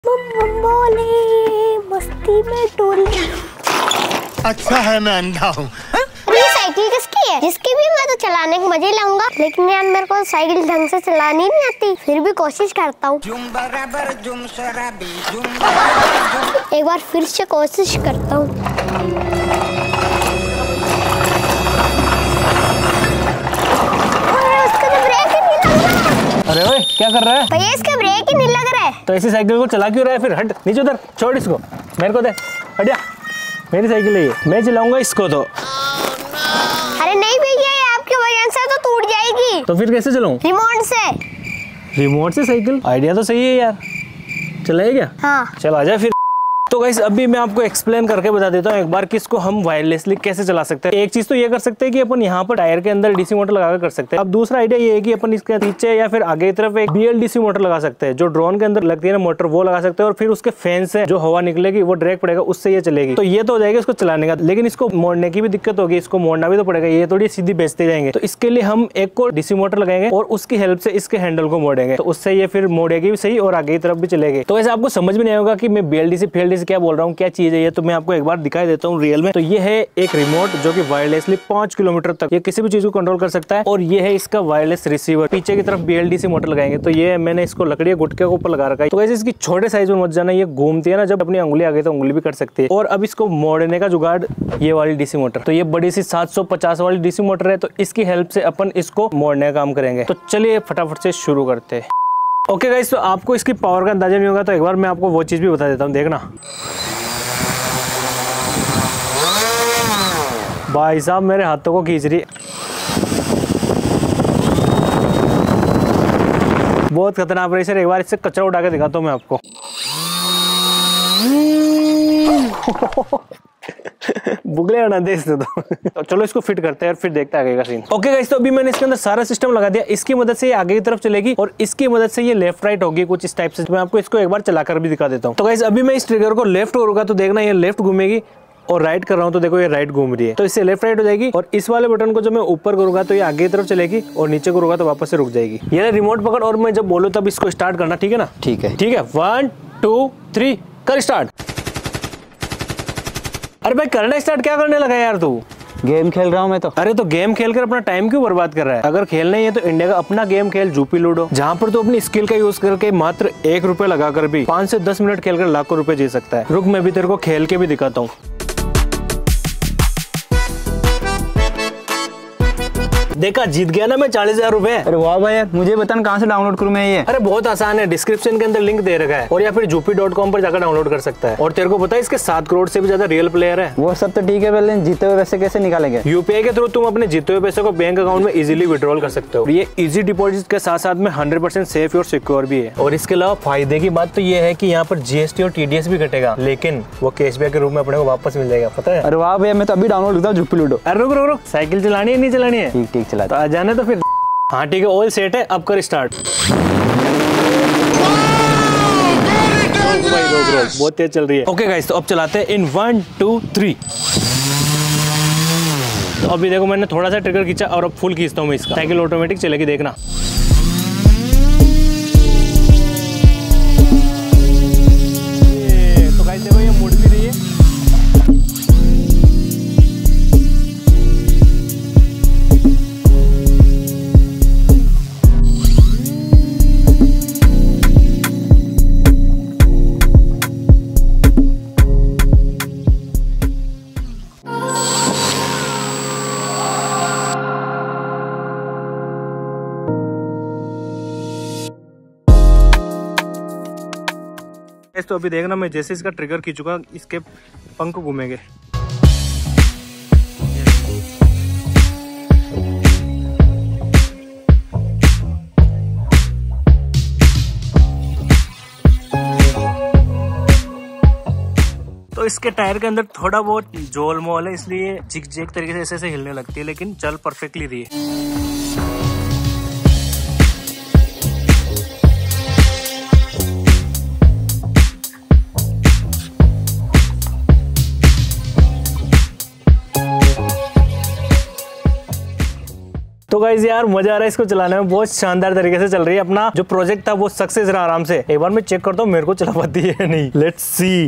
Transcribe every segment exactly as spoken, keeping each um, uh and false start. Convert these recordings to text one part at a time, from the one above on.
बोले मस्ती में डोले। अच्छा है मैं अंधा हूँ। ये साइकिल किसकी है? जिसकी भी मैं तो चलाने के मजे लाऊंगा, लेकिन यार मेरे को साइकिल ढंग से चलानी नहीं आती, फिर भी कोशिश करता हूँ। एक बार फिर से कोशिश करता हूँ। अरे ओए क्या कर रहा है? भैया इसका ब्रेक ही नहीं लग रहा है। तो ऐसी साइकिल को चला क्यों रहा है फिर? हट नीचे उधर, छोड़ इसको, मेरे को दे, हट जा, मेरी साइकिल है ये, मैं चलाऊंगा इसको तो। अरे नहीं भैया, ये आपकी वजह से तो टूट जाएगी। तो फिर कैसे चलाऊं? रिमोट से। रिमोट से साइकिल? आइडिया तो सही है यार, चलाए क्या? हाँ चल आजा फिर। तो गाइस अभी मैं आपको एक्सप्लेन करके बता देता हूँ एक बार कि इसको हम वायरलेसली कैसे चला सकते हैं। एक चीज तो ये कर सकते हैं कि अपन यहाँ पर टायर के अंदर डीसी मोटर लगाकर कर सकते हैं। अब दूसरा आइडिया ये है कि अपन इसके पीछे या फिर आगे की तरफ एक बीएलडीसी मोटर लगा सकते हैं, जो ड्रोन के अंदर लगती है ना मोटर, वो लगा सकते हैं और फिर उसके फैन से जो हवा निकलेगी वो डायरेक्ट पड़ेगा, उससे ये चलेगी। तो ये तो हो जाएगा इसको चलाने का, लेकिन इसको मोड़ने की भी दिक्कत होगी, इसको मोड़ना भी तो पड़ेगा, ये थोड़ी सीधी बेचते जाएंगे। तो इसके लिए हम एक को डीसी मोटर लगाएंगे और उसकी हेल्प से इसके हैंडल को मोड़ेंगे, तो उससे ये फिर मोड़ेगी भी सही और आगे की तरफ भी चलेगी। तो ऐसे आपको समझ में नहीं आएगा कि मैं बीएलडीसी फीएलडीसी क्या बोल रहा हूँ, क्या चीज है ये, तो मैं आपको एक बार दिखाई देता हूँ रियल में। तो ये है एक रिमोट जो कि वायरलेसली पांच किलोमीटर तक ये किसी भी चीज को कंट्रोल कर सकता है, और ये है इसका वायरलेस रिसीवर। पीछे की तरफ बीएलडीसी मोटर लगाएंगे, तो ये मैंने इसको लकड़ी गुटके के ऊपर लगा रखा है। तो ऐसे इसकी छोटे साइज में मत जाना, ये घूमती है ना, जब अपनी उंगली आ गई तो उंगली भी कर सकती है। और अब इसको मोड़ने का जुगाड़ ये वाली डीसी मोटर, तो ये बड़ी सी सात सौ पचास वाली डीसी मोटर है, तो इसकी हेल्प से अपन इसको मोड़ने का काम करेंगे। तो चलिए फटाफट से शुरू करते हैं। ओके गाइस, तो आपको इसकी पावर का अंदाजा नहीं होगा, तो एक बार मैं आपको वो चीज भी बता देता हूँ, देखना भाई साहब मेरे हाथों को खींच रही, बहुत खतरनाक प्रेशर। एक बार इससे कचरा उठा के दिखाता हूँ मैं आपको। बुगले आना दे इससे तो। तो चलो इसको फिट करते हैं और फिर देखते हैं आगे का सीन। ओके गाइस, तो अभी मैंने इसके अंदर सारा सिस्टम लगा दिया। इसकी मदद से ये आगे की तरफ चलेगी और इसकी मदद से ये लेफ्ट राइट होगी कुछ इस टाइप से। मैं आपको इसको एक बार चलाकर भी दिखा देता हूँ। तो गाइस अभी मैं इस ट्रिगर को लेफ्ट करूंगा तो देखना ये लेफ्ट घूमेगी, और राइट कर रहा हूं तो देखो ये राइट घूम रही है, तो इससे लेफ्ट राइट हो जाएगी। और इस वाले बटन को जब मैं ऊपर करूंगा तो ये आगे की तरफ चलेगी, और नीचे करूंगा तो वापस से रुक जाएगी। ये रिमोट पकड़, और मैं जब बोलूं तब इसको स्टार्ट करना, ठीक है ना? ठीक है ठीक है, वन टू थ्री कर स्टार्ट। अरे भाई करना स्टार्ट क्या करने लगा यार तू? गेम खेल रहा हूँ मैं तो। अरे तो गेम खेलकर अपना टाइम क्यों बर्बाद कर रहा है? अगर खेलना ही है तो इंडिया का अपना गेम खेल, जूपी लूडो, जहाँ पर तो अपनी स्किल का यूज करके मात्र एक रुपए लगाकर भी पाँच से दस मिनट खेलकर लाखों रुपए जीत सकता है। रुक मैं भी तेरे को खेल के भी दिखाता हूँ। देखा, जीत गया ना मैं चालीस हजार रुपए। अरे वाह भाई यार, मुझे बता कहाँ से डाउनलोड करूँ मैं ये? अरे बहुत आसान है, डिस्क्रिप्शन के अंदर लिंक दे रखा है, और या फिर जूपी डॉट कॉम पर जाकर डाउनलोड कर सकता है। और तेरे को पता है इसके सात करोड़ से भी ज्यादा रियल प्लेयर है। वो सब तो ठीक है, पहले जीते हुए पैसे कैसे निकालेंगे? यूपीआई के थ्रू तुम अपने जीते हुए पैसे को बैंक अकाउंट में इजीली विड्रॉल कर सकते हो। ये इजी डिपॉजिट के साथ साथ में हंड्रेड परसेंट सेफ और सिक्योर भी है। और इसके अलावा फायदे की बात तो ये है कि यहाँ पर जीएसटी और टीडीएस भी कटेगा, लेकिन वो कैशबैक के रूप में अपने को वापस मिल जाएगा, पता है? अरे वाह भैया, मैं तो अभी डाउनलोड करता हूँ जूपी लूडो। अरे रुक रुक रुक, साइकिल चलानी है नहीं चलानी है? ठीक ठीक चला, तो आ जाने तो फिर। हाँ ठीक है, ऑयल सेट है, अब कर स्टार्ट। बहुत तेज चल रही है। ओके गाइस, तो अब चलाते हैं इन वन टू थ्री। तो अभी देखो मैंने थोड़ा सा ट्रिगर खींचा और अब फुल खींचता हूँ मैं इसका, साइकिल ऑटोमेटिक चलेगी, देखना। तो गाइस देखो ये मुड़ भी रही है। तो अभी देखना, मैं जैसे इसका ट्रिगर खींचूंगा इसके पंख घूमेंगे। तो इसके टायर के अंदर थोड़ा बहुत जोल मोल है, इसलिए जिग जैग तरीके से ऐसे ऐसे हिलने लगती है, लेकिन चल परफेक्टली रही है। तो गाइस यार मजा आ रहा है इसको चलाने में, बहुत शानदार तरीके से चल रही है। अपना जो प्रोजेक्ट था वो सक्सेस रहा आराम से। एक बार मैं चेक करता हूँ मेरे को चला पाती है नहीं। Let's see.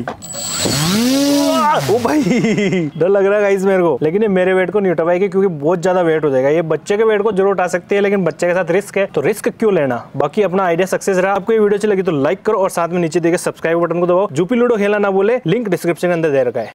ओ भाई डर लग रहा है गाइस मेरे को, लेकिन ये मेरे वेट को नहीं उठा पाएगी क्योंकि बहुत ज्यादा वेट हो जाएगा। ये बच्चे के वेट को जरूर उठा सकती है, लेकिन बच्चे के साथ रिस्क है, तो रिस्क क्यों लेना। बाकी अपना आइडिया सक्सेस रहा। आपको ये वीडियो अच्छी लगी तो लाइक करो और साथ में नीचे देखे सब्सक्राइब बटन को दबाओ। जुपी लूडो खेलना ना बोले, लिंक डिस्क्रिप्शन के अंदर दे रखा है।